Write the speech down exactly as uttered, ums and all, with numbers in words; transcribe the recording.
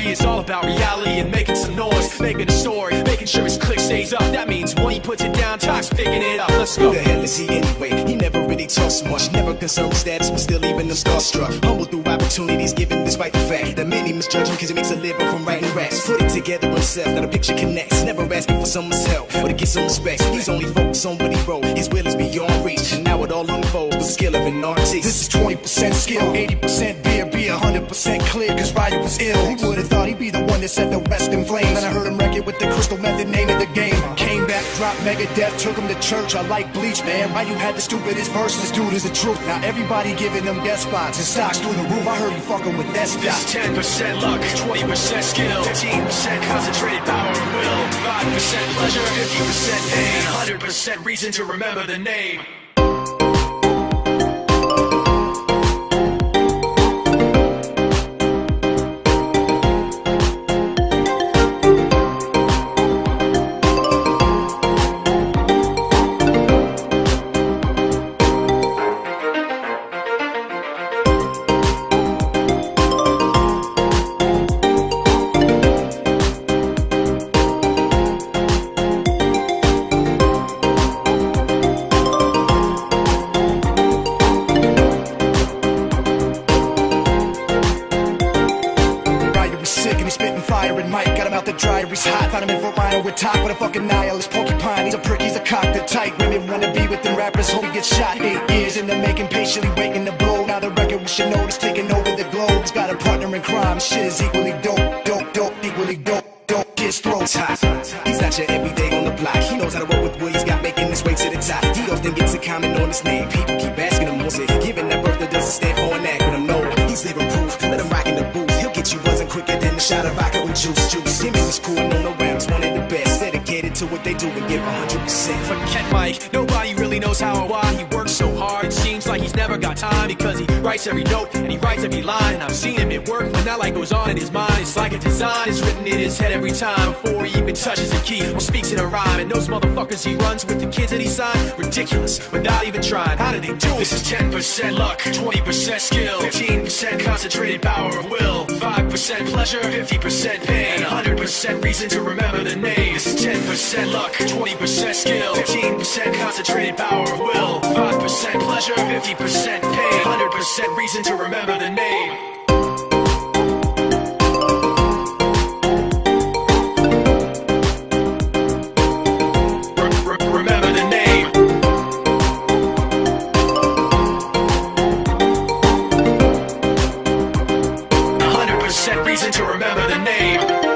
is all about reality and making some noise, making a story, making sure his click stays up. That means when he puts it down, Tox picking it up. Let's go. Who the hell is he anyway? He never really talks much, never concerned with status, but still even them starstruck. Humble through opportunities given despite the fact that many misjudge him cause he makes a living from writing raps. Put it together himself, that a picture connects. Never asking for someone's help, but to get some respect. He's only focused on what he wrote, his will is beyond reach. And now it all unfolds with the skill of an artist. This is twenty percent skill, eighty percent beer, be one hundred percent clear, cause Ryder was ill. He would've thought he'd be the one that set the West in flames. And I heard him wreck it with the crystal method, name of the game. Came back, dropped Megadeth, took him to church. I like Bleach, man. Why you had the stupidest verse? This dude is the truth. Now everybody giving them guest spots and stocks through the roof. I heard you fucking with that spot. This is ten percent luck, twenty percent skill, fifteen percent concentrated power of will, five percent pleasure, fifty percent pain, one hundred percent reason to remember the name. He's hot, found him in Verona with top with a fucking nihilist porcupine. He's a prick, he's a cock, the tight. Women wanna be with them rappers, hope he gets shot. Eight years in the making, patiently waiting to blow. Now the record we should know is taking over the globe. He's got a partner in crime, shit is equally dope, dope, dope, equally dope, dope. His throat's hot. He's not your everyday on the block. He knows how to work with what he's got, making his way to the top. He often gets a comment on his name. People keep asking him, what's it? Giving that birth that doesn't stand for an acronym. No, he's living proof. Let him rock in the booth. He'll get you buzzing quicker than a shot of vodka with juice, juice. Him and his crew and on the rounds, one of the best. Dedicated to what they do and give one hundred percent. Forget Mike, nobody really knows how or why he works so hard. It seems like he's never got time because he writes every note and he writes every line. And I've seen him at work when that light goes on in his mind. It's like a design is written in his head every time before he even touches a key or speaks in a rhyme. And those motherfuckers he runs with the kids that he signed, ridiculous, without even trying. How did they do it? This is ten percent luck, twenty percent skill, fifteen percent concentrated power of will, five percent pleasure, fifty percent pain, and one hundred percent reason to remember the name. This is ten percent luck, twenty percent skill, fifteen percent concentrated power of will, five percent pleasure, fifty percent pain, one hundred percent reason to remember the name. Reason to remember the name.